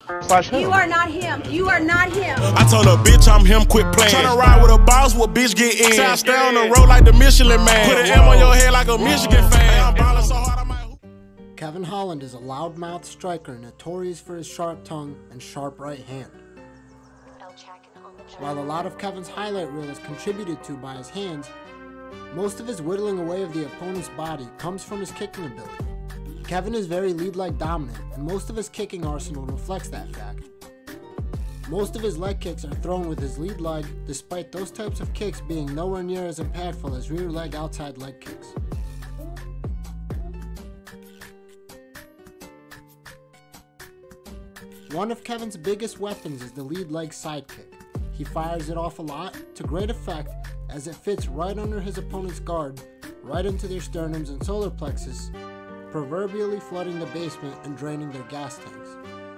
Watch him. You are not him. You are not him. I told her, bitch, I'm him, quit playing. Tryna ride with a boss, what bitch get in? Say I stay on the road like the Michelin man. Put an M on your head like a Michigan fan. I'm ballin' so hard I might... Kevin Holland is a loudmouth striker notorious for his sharp tongue and sharp right hand. While a lot of Kevin's highlight reel is contributed to by his hands, most of his whittling away of the opponent's body comes from his kicking ability. Kevin is very lead-leg dominant, and most of his kicking arsenal reflects that fact. Most of his leg kicks are thrown with his lead leg, despite those types of kicks being nowhere near as impactful as rear leg outside leg kicks. One of Kevin's biggest weapons is the lead leg side kick. He fires it off a lot, to great effect, as it fits right under his opponent's guard, right into their sternums and solar plexus, proverbially flooding the basement and draining their gas tanks.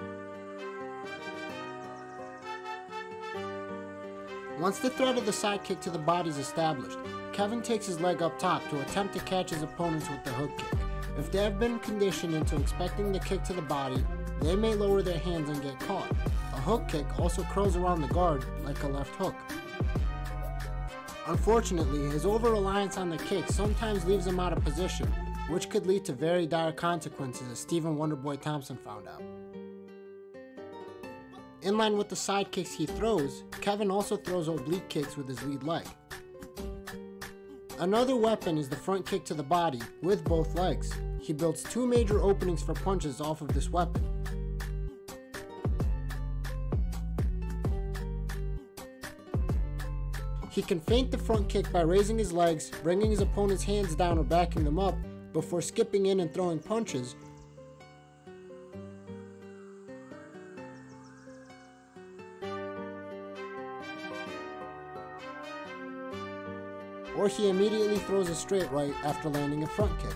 Once the threat of the side kick to the body is established, Kevin takes his leg up top to attempt to catch his opponents with the hook kick. If they have been conditioned into expecting the kick to the body, they may lower their hands and get caught. A hook kick also curls around the guard like a left hook. Unfortunately, his over-reliance on the kick sometimes leaves him out of position, which could lead to very dire consequences, as Stephen Wonderboy Thompson found out. In line with the side kicks he throws, Kevin also throws oblique kicks with his lead leg. Another weapon is the front kick to the body, with both legs. He builds two major openings for punches off of this weapon. He can feint the front kick by raising his legs, bringing his opponent's hands down or backing them up, before skipping in and throwing punches, or he immediately throws a straight right after landing a front kick.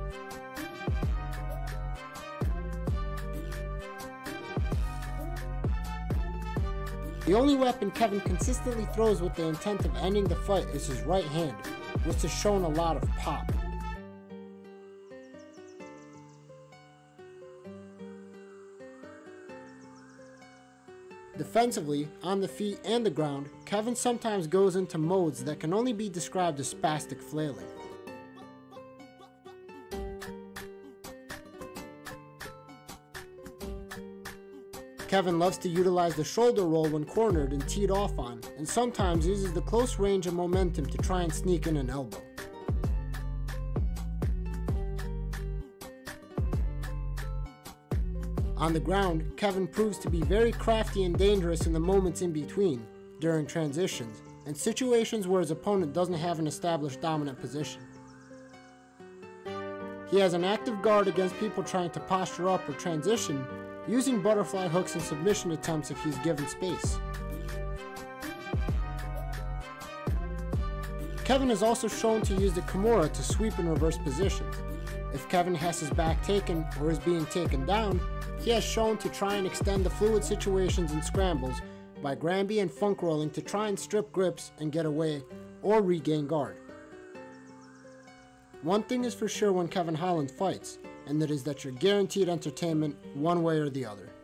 The only weapon Kevin consistently throws with the intent of ending the fight is his right hand, which has shown a lot of pop. Defensively, on the feet and the ground, Kevin sometimes goes into modes that can only be described as spastic flailing. Kevin loves to utilize the shoulder roll when cornered and teed off on, and sometimes uses the close range and momentum to try and sneak in an elbow. On the ground, Kevin proves to be very crafty and dangerous in the moments in between, during transitions, and situations where his opponent doesn't have an established dominant position. He has an active guard against people trying to posture up or transition, using butterfly hooks and submission attempts if he's given space. Kevin is also shown to use the Kimura to sweep and reverse positions. If Kevin has his back taken or is being taken down, he has shown to try and extend the fluid situations and scrambles by Granby and funk rolling to try and strip grips and get away or regain guard. One thing is for sure when Kevin Holland fights, and that is that you're guaranteed entertainment one way or the other.